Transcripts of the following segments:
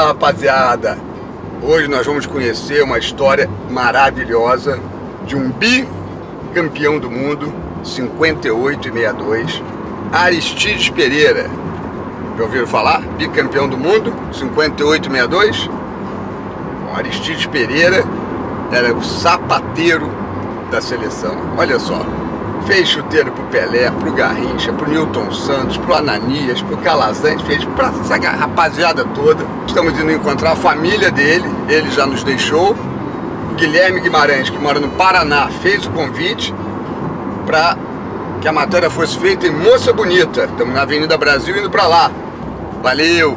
Fala, rapaziada! Hoje nós vamos conhecer uma história maravilhosa de um bicampeão do mundo, 58 e 62, Aristides Pereira. Já ouviram falar? Bicampeão do mundo, 58 e 62? Bom, Aristides Pereira era o sapateiro da seleção. Olha só, fez chuteiro pro Pelé, pro Garrincha, pro Newton Santos, pro Ananias, pro Calazans, fez pra essa rapaziada toda. Estamos indo encontrar a família dele, ele já nos deixou. O Guilherme Guimarães, que mora no Paraná, fez o convite para que a matéria fosse feita em Moça Bonita. Estamos na Avenida Brasil indo para lá. Valeu!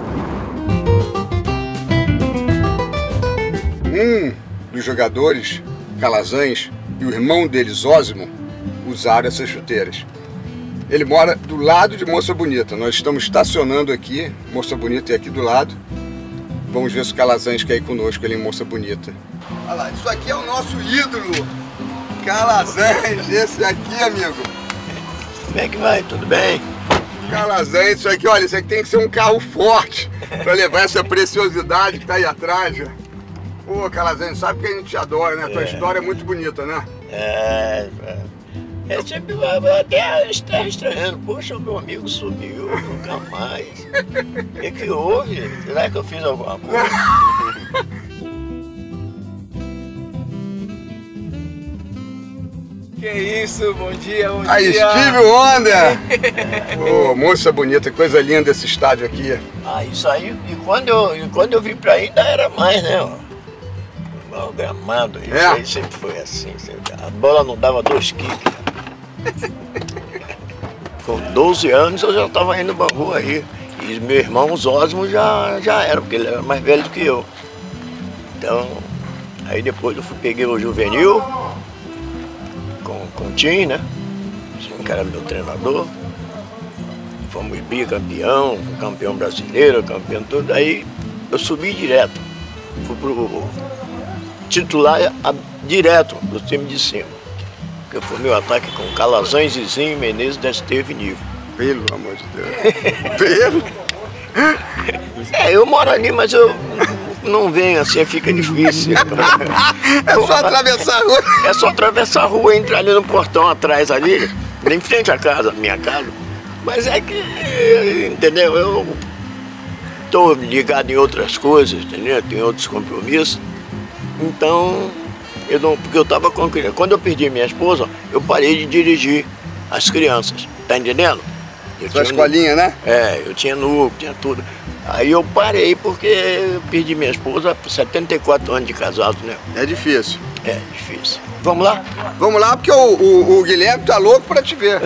Um dos jogadores, Calazans, e o irmão dele, Zósimo, usaram essas chuteiras. Ele mora do lado de Moça Bonita. Nós estamos estacionando aqui, Moça Bonita é aqui do lado. Vamos ver se o Calazans quer ir conosco ali em Moça Bonita. Olha lá, isso aqui é o nosso ídolo, Calazans, esse aqui, amigo. Como é que vai? Tudo bem? Calazans, isso aqui, olha, isso aqui tem que ser um carro forte para levar essa preciosidade que tá aí atrás. Pô, Calazans, sabe que a gente te adora, né? Tua história é muito bonita, né? É sempre até estranhando. Poxa, o meu amigo sumiu, nunca mais. O que houve? Será que eu fiz alguma coisa? Que isso, bom dia, bom Aí, dia! Steve Wonder! Ô, Moça Bonita, coisa linda esse estádio aqui. Ah, isso aí, e quando eu vim pra aí ainda era mais, né? O gramado, isso aí sempre foi assim. A bola não dava 2 kicks. Com 12 anos eu já estava indo no Bangu aí. E meu irmão, o Zósimo, já era, porque ele era mais velho do que eu. Então, aí depois eu peguei o juvenil, com o Tim, né? O cara era meu treinador. Fomos bicampeão, campeão brasileiro, campeão tudo. Aí eu subi direto. Fui pro titular direto do time de cima. Que foi meu ataque com Calazans, Zizinho, Menezes, Desteve e Nivo. Pelo amor de Deus. Pelo? Eu moro ali, mas eu não venho assim, fica difícil. É só atravessar a rua. É só atravessar a rua, entrar ali no portão atrás ali, em frente à casa, minha casa. Mas é que, entendeu? Eu tô ligado em outras coisas, entendeu? Tenho outros compromissos. Então, porque eu tava com criança. Quando eu perdi minha esposa, eu parei de dirigir as crianças, tá entendendo? Sua escolinha, né? Eu tinha núcleo, tinha tudo. Aí eu parei porque eu perdi minha esposa por 74 anos de casado, né? É difícil. É difícil. Vamos lá? Vamos lá, porque o Guilherme tá louco pra te ver.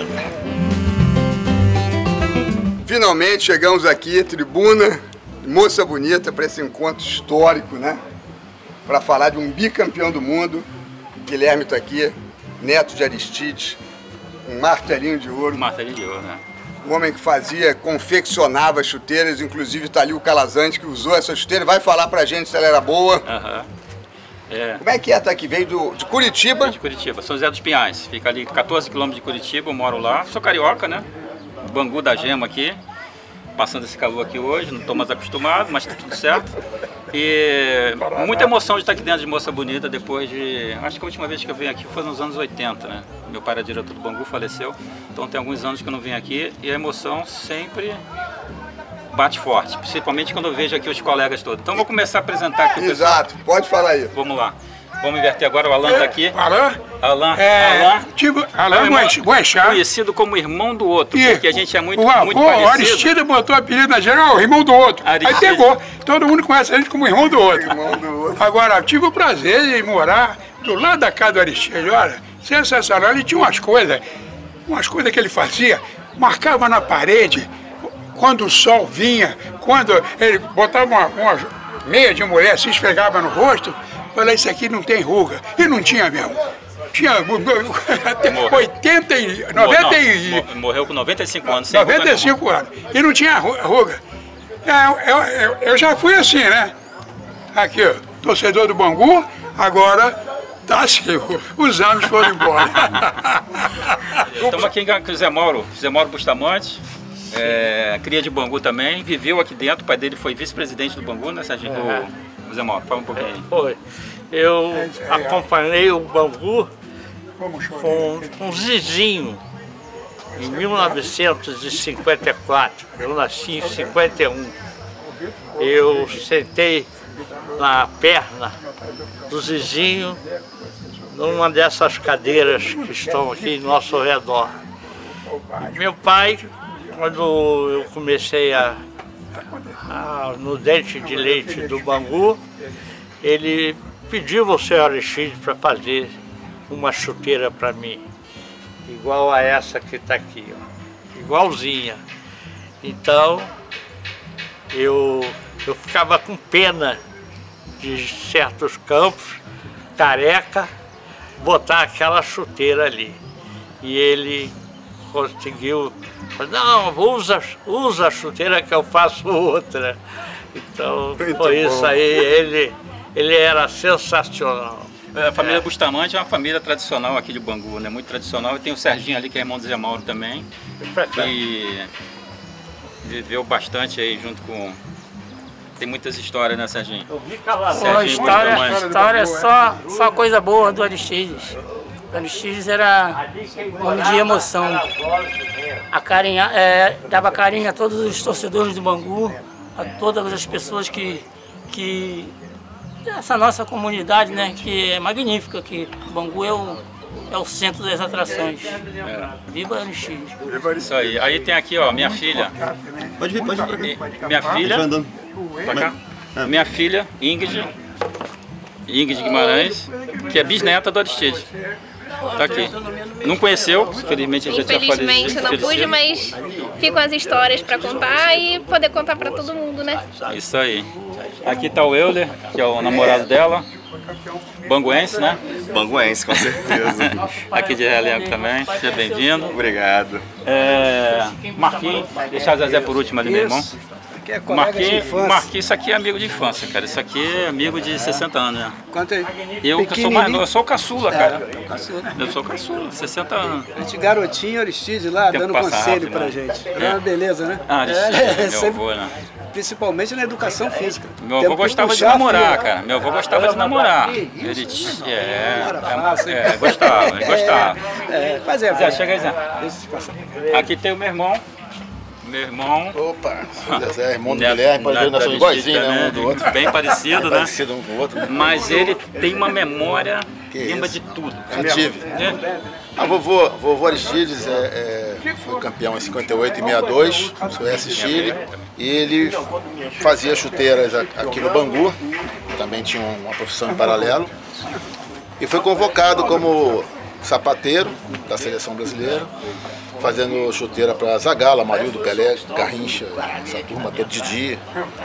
Finalmente chegamos aqui, tribuna Moça Bonita, para esse encontro histórico, né? Para falar de um bicampeão do mundo. Guilherme está aqui, neto de Aristides, um martelinho de ouro. Um martelinho de ouro, né? Um homem que confeccionava chuteiras, inclusive está ali o Calazans que usou essa chuteira. Vai falar pra gente se ela era boa. Como é que é? Tá aqui? Veio de Curitiba? De Curitiba, São José dos Pinhais. Fica ali 14 quilômetros de Curitiba, eu moro lá. Sou carioca, né? Bangu da Gema aqui. Passando esse calor aqui hoje, não estou mais acostumado, mas tá tudo certo. E muita emoção de estar aqui dentro de Moça Bonita depois de... Acho que a última vez que eu vim aqui foi nos anos 80, né? Meu pai era diretor do Bangu, faleceu. Então tem alguns anos que eu não vim aqui e a emoção sempre bate forte. Principalmente quando eu vejo aqui os colegas todos. Então vou começar a apresentar aqui o pessoal. Exato, pode falar aí. Vamos lá. Vamos inverter agora, o Alan está aqui. Alan? Alan Boechat. Conhecido como irmão do outro, porque a gente é muito parecido. O Aristides botou o apelido na geral, irmão do outro. Aristides. Aí pegou. Todo mundo conhece a gente como irmão do outro. Agora, tive o prazer de morar do lado da casa do Aristides. Olha, sensacional. Ele tinha umas coisas que ele fazia, marcava na parede, quando o sol vinha, quando ele botava uma meia de mulher, se esfregava no rosto. Falei, isso aqui não tem ruga. E não tinha mesmo. Tinha até 90 Morreu com 95 anos. 95 anos. E não tinha ruga. Eu já fui assim, né? Aqui, ó, torcedor do Bangu, agora tá assim, os anos foram embora. Estamos aqui com o Zé Mauro Bustamante. cria de Bangu também, viveu aqui dentro, o pai dele foi vice-presidente do Bangu, né, Serginho? O Zé Mauro, fala um pouquinho aí. Foi. Eu acompanhei o Bangu com o Zizinho em 1954. Eu nasci em 51. Eu sentei na perna do Zizinho numa dessas cadeiras que estão aqui ao nosso redor. Meu pai, quando eu comecei no dente de leite do Bangu, ele pediu ao senhor Aristides para fazer uma chuteira para mim, igual a essa que está aqui, ó, igualzinha. Então, eu ficava com pena de certos campos, careca, botar aquela chuteira ali. E ele conseguiu, não, usa a chuteira que eu faço outra. Então, foi isso aí, ele era sensacional. A família Bustamante é uma família tradicional aqui de Bangu, né? Muito tradicional. E tem o Serginho ali, que é irmão do Zé Mauro também, que viveu bastante aí junto com... Tem muitas histórias, né, Serginho? História é só coisa boa do Aristides. O Aristides era um homem de emoção. Dava carinho a todos os torcedores do Bangu, a todas as pessoas que essa nossa comunidade, né, que é magnífica, que o Bangu é o centro das atrações. Viva Aristides. Isso aí. Aí tem aqui, ó, minha filha. Pode vir. Minha filha. Pra cá. Minha filha, Ingrid Guimarães, que é bisneta do Aristides. Tá aqui. Não conheceu, infelizmente já tinha falecido. Infelizmente eu não pude, mas ficam as histórias para contar e poder contar para todo mundo, né? Isso aí. Aqui tá o Euler, que é o namorado dela. Banguense, né? Banguense, com certeza. Aqui de Realengo também, seja bem-vindo. Obrigado. Marquinhos, deixar o Zezé por último ali, meu irmão. Marquinhos, isso aqui é amigo de infância, cara. Isso aqui é amigo de 60 anos, né? Quanto aí? Eu sou o caçula, cara. Eu sou o caçula, 60 anos. A gente garotinho, Aristides lá, dando conselho pra gente. Era uma beleza, né? Aristides, meu avô, né? Principalmente na educação física. Meu avô gostava de namorar, cara. Meu avô gostava de namorar. Ele gostava. Fazia. Zé, chega aí, Zé. Aqui tem o meu irmão. Opa, Zé, irmão do Guilherme, nós somos iguaizinhos, né? Um do outro. Bem parecido, né? Parecido um com o outro. Mas ele tem uma memória, lembra de tudo. Já tive. Vovô Aristides foi campeão em 58 e 62, Suécia e Chile. E ele fazia chuteiras aqui no Bangu, também tinha uma profissão em paralelo. E foi convocado como sapateiro da seleção brasileira, fazendo chuteira para Zagallo, Amarildo, Pelé, Garrincha, essa turma toda, Didi,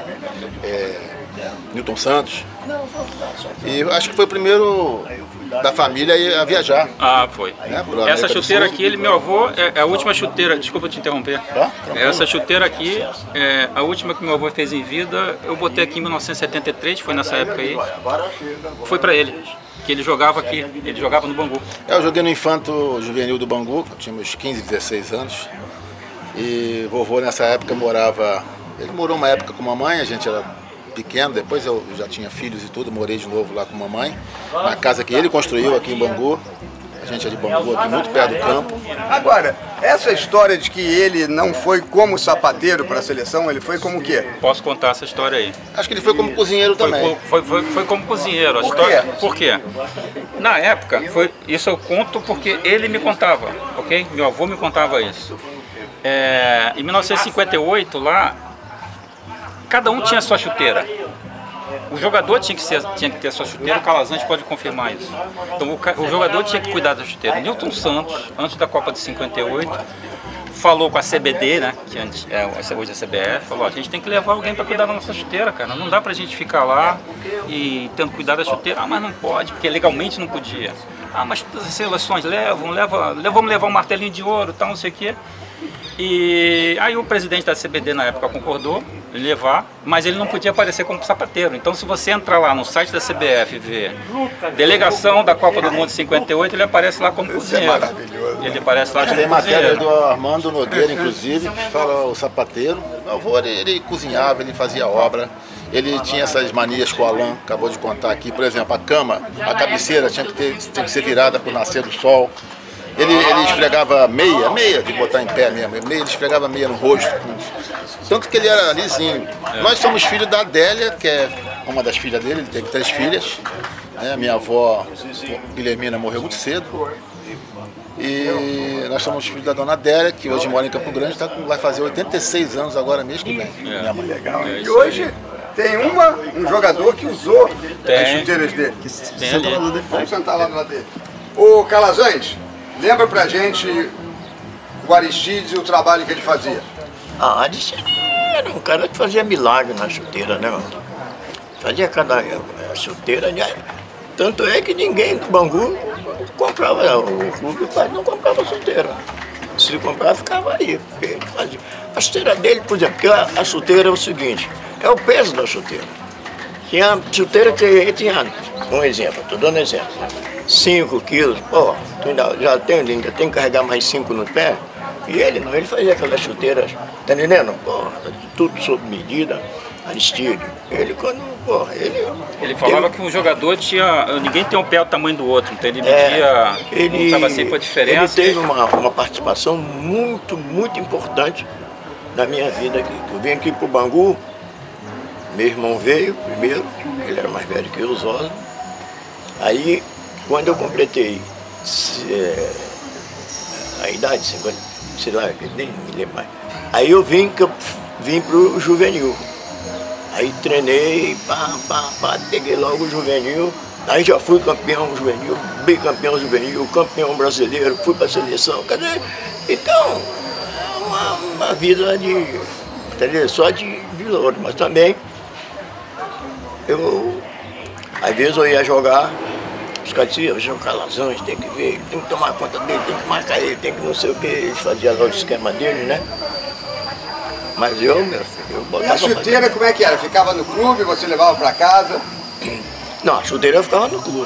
Newton Santos. E acho que foi o primeiro da família a viajar. Foi. Né, essa chuteira aqui, meu avô, é a última chuteira, desculpa te interromper. Essa chuteira aqui, a última que meu avô fez em vida, eu botei aqui em 1973, foi nessa época aí. Foi para ele. Que ele jogava aqui, ele jogava no Bangu. Eu joguei no Infanto Juvenil do Bangu, tinha uns 15, 16 anos. E vovô nessa época ele morou uma época com mamãe, a gente era pequeno, depois eu já tinha filhos e tudo, morei de novo lá com mamãe, na casa que ele construiu aqui em Bangu. A gente é de Bangu, aqui muito perto do campo. Agora, essa história de que ele não foi como sapateiro para a seleção, ele foi como o quê? Posso contar essa história aí. Acho que ele foi como cozinheiro também. Foi como cozinheiro. A história, por quê? Na época, isso eu conto porque ele me contava, ok? Meu avô me contava isso. Em 1958, lá, cada um tinha sua chuteira. O jogador tinha que ter a sua chuteira, o Calazans pode confirmar isso. Então o jogador tinha que cuidar da chuteira. Newton Santos, antes da Copa de 58, falou com a CBD, né, que hoje é a CBF, falou, a gente tem que levar alguém para cuidar da nossa chuteira, cara. Não dá pra gente ficar lá e tendo cuidado da chuteira. Mas não pode, porque legalmente não podia. Mas todas as seleções vamos levar um martelinho de ouro, tal, não sei o quê. E aí o presidente da CBD na época concordou em levar, mas ele não podia aparecer como sapateiro. Então se você entrar lá no site da CBF e ver delegação da Copa do Mundo 58, ele aparece lá como cozinheiro. Ele aparece lá como Tem matéria cozinheiro. do Armando Nogueira, inclusive, que fala o sapateiro. Meu avô, ele cozinhava, ele fazia obra. Ele tinha essas manias que o Alan acabou de contar aqui. Por exemplo, a cama, a cabeceira tinha que ser virada para o nascer do sol. Ele esfregava meia de botar em pé mesmo. Ele esfregava meia no rosto. Tanto que ele era lisinho. Nós somos filhos da Adélia, que é uma das filhas dele. Ele teve 3 filhas. Minha avó, Guilhermina, morreu muito cedo. E nós somos filhos da dona Adélia, que hoje mora em Campo Grande. Vai fazer 86 anos agora mês que vem. Minha mãe. Legal. E hoje tem um jogador que usou as chuteiras dele. Vamos sentar lá no lado dele. Ô Calazans, lembra pra gente o Aristides e o trabalho que ele fazia? Aristides era um cara que fazia milagre na chuteira, né, mano? Fazia cada chuteira, tanto é que ninguém do Bangu comprava, o clube não comprava chuteira. Se comprava, ficava aí, porque ele fazia. A chuteira dele, por exemplo, porque a chuteira é o seguinte, é o peso da chuteira. Tinha chuteira que tinha, um exemplo, estou dando exemplo, 5 quilos, pô, ainda tem que carregar mais 5 no pé. E ele não, ele fazia aquelas chuteiras, tá entendendo? Pô, tudo sob medida, Aristides. Ele quando, pô, ele falava que um jogador tinha, ninguém tem um pé do tamanho do outro, então ele media, estava sempre a diferença. Ele teve uma participação muito importante na minha vida aqui. Eu vim aqui pro Bangu, meu irmão veio primeiro, ele era mais velho que eu, os Osmos. Aí, quando eu completei a idade, 50, sei lá, nem me lembro mais. Aí eu vim pro juvenil. Aí treinei, peguei logo o juvenil. Aí já fui campeão juvenil, bicampeão juvenil, campeão brasileiro, fui pra seleção. Quer dizer, então, uma vida entendeu? Só de louro, mas também às vezes eu ia jogar, os caras diziam, jogar Calazans, tem que ver, tem que tomar conta dele, tem que marcar ele, tem que não sei o que, eles faziam lá o esquema dele, né? Mas meu filho, eu botava... E a chuteira como é que era? Ficava no clube, você levava para casa? Não, a chuteira ficava no clube.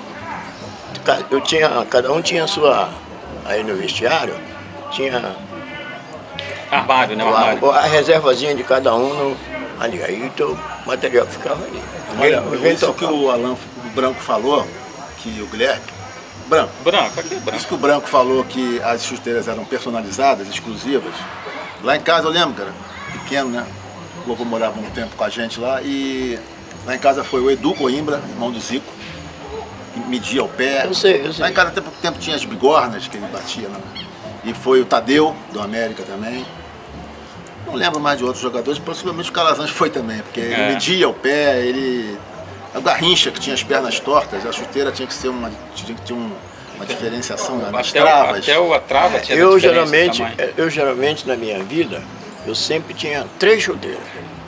Cada um tinha a sua... Aí no vestiário, tinha... Armário, né? Armário. A reservazinha de cada um ali. Aí o material ficava ali. Isso que o Branco falou, que o Guilherme... Branco, aqui é branco. Isso que o Branco falou, que as chuteiras eram personalizadas, exclusivas. Lá em casa eu lembro, cara, pequeno, né? O avô morava um tempo com a gente lá e lá em casa foi o Edu Coimbra, irmão do Zico, que media o pé. Eu sei. Lá em casa até pouco tempo tinha as bigornas que ele batia, né? E foi o Tadeu, do América também. Não lembro mais de outros jogadores, possivelmente o Calazans foi também, porque ele media o pé, a Garrincha, que tinha as pernas tortas, a chuteira tinha que ter uma diferenciação nas travas. Até a trava tinha eu geralmente na minha vida, eu sempre tinha 3 chuteiras.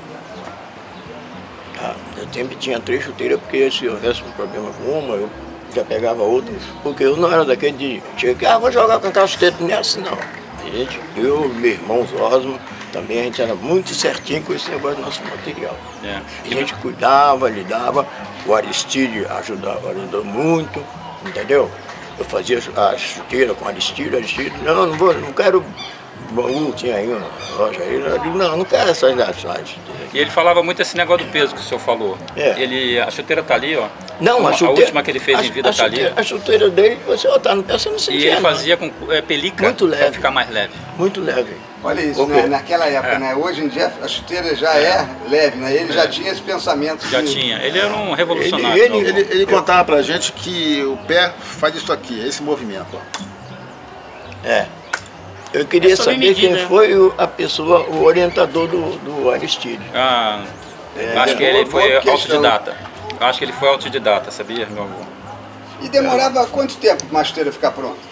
Eu sempre tinha 3 chuteiras, porque se houvesse um problema com uma, eu já pegava outra, porque eu não era daquele de chegar, vou jogar com aquela chuteira nessa, não. Eu, meu irmão Osmo, também a gente era muito certinho com esse negócio do nosso material. A gente cuidava, lidava, o Aristides ajudou muito, entendeu? Eu fazia a chuteira com Aristides, não quero Bangu, tinha aí uma loja aí, eu digo, não quero essas chuteiras. E ele falava muito esse negócio do peso que o senhor falou. A chuteira tá ali, ó. Não, a última que ele fez em vida tá ali. A chuteira dele, você tá no pé, você não sentia. E ele fazia com pelica muito leve, pra ficar mais leve. Muito leve. Olha isso, né? Naquela época, né? Hoje em dia a chuteira já é leve, né? Ele já tinha esse pensamento. Já tinha. Ele era um revolucionário. Ele contava pra gente que o pé faz isso aqui, esse movimento, ó. Eu queria saber quem foi a pessoa, o orientador do Aristides. Acho que ele foi autodidata. Acho que ele foi autodidata, sabia, meu avô? E demorava quanto tempo para uma chuteira ficar pronta?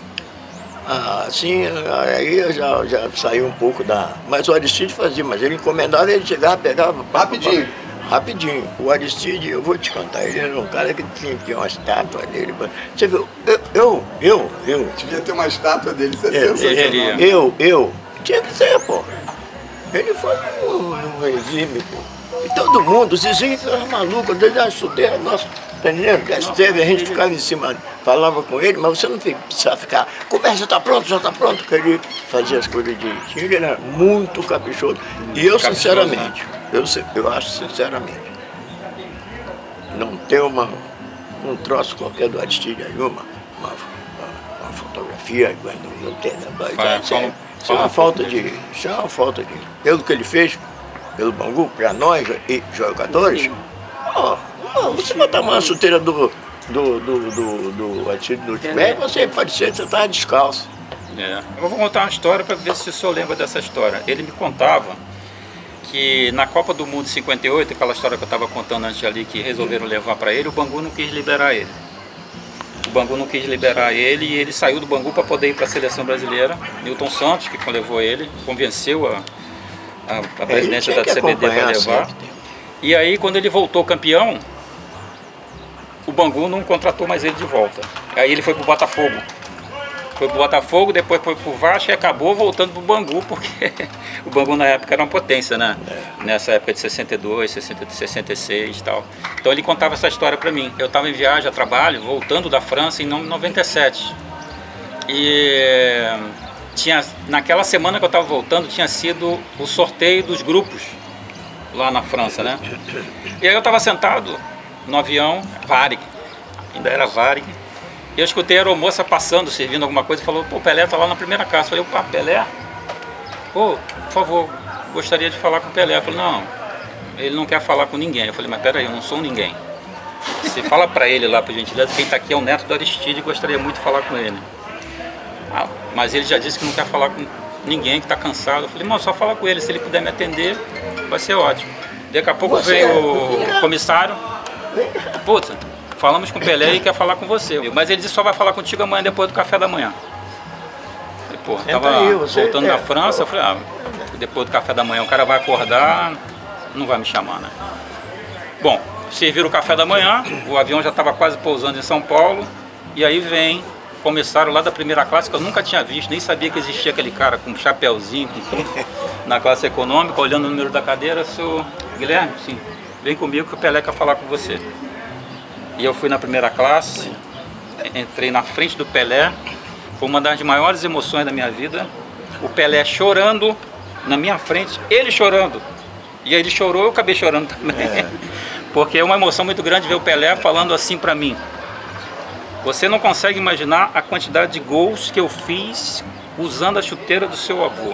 Sim, aí já saiu um pouco da... Mas o Aristides fazia, mas ele encomendava, ele chegava, pegava... Rapidinho. rapidinho, o Aristide, eu vou te contar, ele era um cara que tinha uma estátua dele. Você viu, eu. Devia ter uma estátua dele, isso é sensacional. Eu. Tinha que ser, pô. Ele foi um regime, pô. E todo mundo, os vizinhos eram malucos, desde a chuteira, nossa, entendeu? Já esteve, a gente ficava em cima, falava com ele, mas você não precisava ficar, começa, já está pronto, que ele fazia as coisas direitinho, ele era muito caprichoso. E eu, sinceramente, eu acho sinceramente, não tem um troço qualquer do Aristide aí, uma fotografia, não tem, isso é uma falta de, pelo que ele fez, pelo Bangu, para nós e jogadores, você botar uma chuteira do Aristide do Pé, você pode ser que você estava descalço. Eu vou contar uma história para ver se o senhor lembra dessa história. Ele me contava que na Copa do Mundo de 58, aquela história que eu estava contando antes ali, que resolveram levar para ele, o Bangu não quis liberar ele. O Bangu não quis liberar ele e ele saiu do Bangu para poder ir para a seleção brasileira. Newton Santos, que levou ele, convenceu a presidência da CBD para levar. E aí, quando ele voltou campeão, o Bangu não contratou mais ele de volta. Aí ele foi para o Botafogo. Depois foi para o Vasco e acabou voltando para o Bangu, porque o Bangu na época era uma potência, né? Nessa época de 62, 66 e tal. Então ele contava essa história para mim. Eu estava em viagem a trabalho, voltando da França em 97. E naquela semana que eu estava voltando, tinha sido o sorteio dos grupos lá na França, né? E aí eu estava sentado no avião, Varig, ainda era Varig. E eu escutei a aeromoça passando, servindo alguma coisa, e falou, pô, o Pelé tá lá na primeira classe. Eu falei, opa, Pelé? Pô, por favor, gostaria de falar com o Pelé. Eu falei, não, ele não quer falar com ninguém. Eu falei, mas peraí, eu não sou um ninguém. Você fala pra ele lá, por gentileza, quem tá aqui é o neto do Aristide e gostaria muito de falar com ele. Mas ele já disse que não quer falar com ninguém, que tá cansado. Eu falei, não, só fala com ele, se ele puder me atender, vai ser ótimo. Daqui a pouco veio o comissário, puta, falamos com o Pelé e quer falar com você. Mas ele disse só vai falar contigo amanhã depois do café da manhã. Eu falei, pô, tava voltando da França, eu falei, depois do café da manhã o cara vai acordar, não vai me chamar, né? Bom, serviram o café da manhã, o avião já estava quase pousando em São Paulo, e aí começaram lá da primeira classe, que eu nunca tinha visto, nem sabia que existia aquele cara com um chapéuzinho, com tudo, na classe econômica, olhando o número da cadeira, seu Guilherme, sim, vem comigo que o Pelé quer falar com você. E eu fui na primeira classe, entrei na frente do Pelé, foi uma das maiores emoções da minha vida. O Pelé chorando na minha frente, ele chorando. E aí ele chorou, eu acabei chorando também. Porque é uma emoção muito grande ver o Pelé falando assim pra mim. Você não consegue imaginar a quantidade de gols que eu fiz usando a chuteira do seu avô.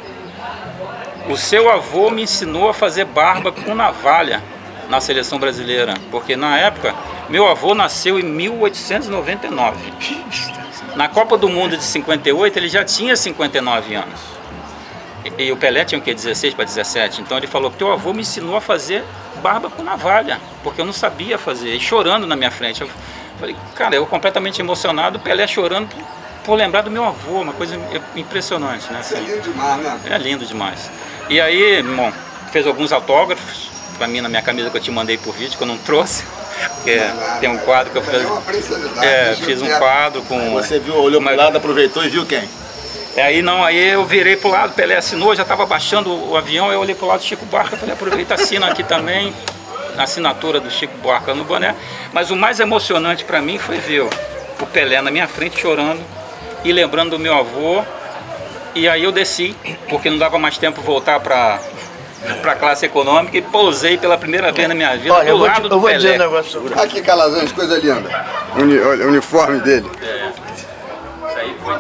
O seu avô me ensinou a fazer barba com navalha na seleção brasileira, porque na época meu avô nasceu em 1899. Na Copa do Mundo de 58 ele já tinha 59 anos. E o Pelé tinha o quê? 16 para 17. Então ele falou, teu avô me ensinou a fazer barba com navalha, porque eu não sabia fazer, e chorando na minha frente. Eu falei, cara, eu completamente emocionado, o Pelé chorando por lembrar do meu avô, uma coisa impressionante, né? Assim, é lindo demais, né? É lindo demais. E aí, bom, fez alguns autógrafos pra mim na minha camisa que eu te mandei por vídeo, que eu não trouxe. Porque tem um quadro que eu fiz. Fiz um quadro com. Você viu, olhou pro lado, aproveitou e viu quem? Aí eu virei pro lado, Pelé assinou, já estava baixando o avião, eu olhei pro lado do Chico Buarque, eu falei, aproveita, assina aqui também, a assinatura do Chico Buarque no boné. Mas o mais emocionante para mim foi ver o Pelé na minha frente chorando e lembrando do meu avô. E aí eu desci, porque não dava mais tempo voltar para a classe econômica, e pousei pela primeira vez na minha vida. Olha, do lado do Pelé. Dizer um negócio. Aqui, Calazans, coisa linda. O uniforme dele. Isso aí foi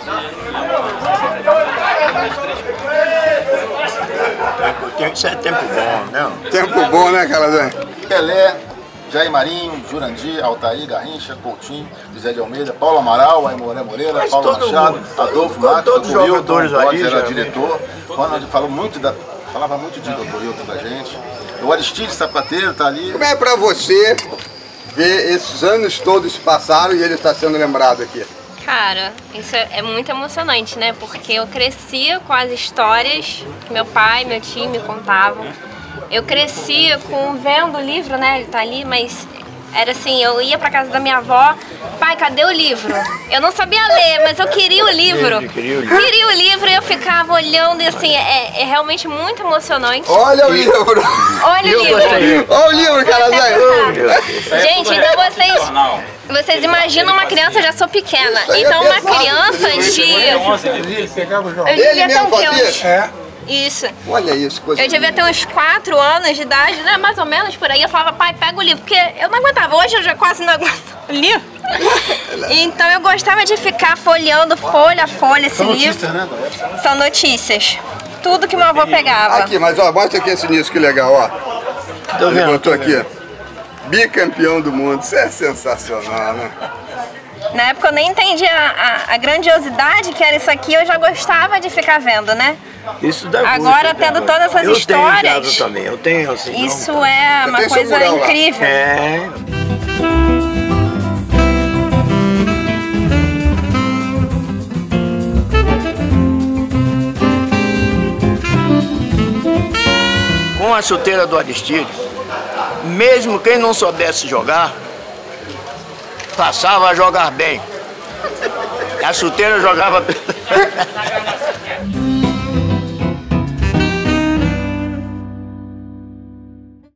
Isso é tempo bom, não? Tempo bom, né, Calazans? Pelé, Jair Marinho, Jurandir, Altair, Garrincha, Coutinho, José de Almeida, Paulo Amaral, Aimoré Moreira, Paulo Machado, Adolfo Matos, todos os jogadores ali, era diretor. Ronald falava muito de Dr. Hilton da gente. O Aristide Sapateiro tá ali. Como é pra você ver esses anos todos se passaram e ele está sendo lembrado aqui? Cara, isso é muito emocionante, né? Porque eu crescia com as histórias que meu pai e meu tio me contavam. Eu cresci vendo o livro, né? Ele tá ali, mas era assim, eu ia pra casa da minha avó, pai, cadê o livro? Eu não sabia ler, mas eu queria o livro. Queria o livro e eu ficava olhando e assim, é realmente muito emocionante. Olha o livro! Olha o livro! Olha o livro, cara! Gente, então vocês imaginam uma criança, eu já sou pequena, então uma criança de... Eu devia ter uns... Isso. Olha isso, coisa eu devia ter uns 4 anos de idade, né? Mais ou menos por aí. Eu falava, pai, pega o livro, porque eu não aguentava. Hoje eu já quase não aguento o livro. Então eu gostava de ficar folheando folha a folha esse livro. São notícias, né? São notícias. Tudo que meu avô pegava. Aqui, mas ó, mostra aqui esse nisso, que legal, ó. Ele botou aqui. Bicampeão do mundo. Isso é sensacional, né? Na época eu nem entendia a grandiosidade que era isso aqui, eu já gostava de ficar vendo, né? Isso dá agora tendo todas essas histórias. Também. Eu tenho assim. Isso é uma coisa incrível. É. Com a chuteira do Aristide, mesmo quem não soubesse jogar, passava a jogar bem. A chuteira jogava...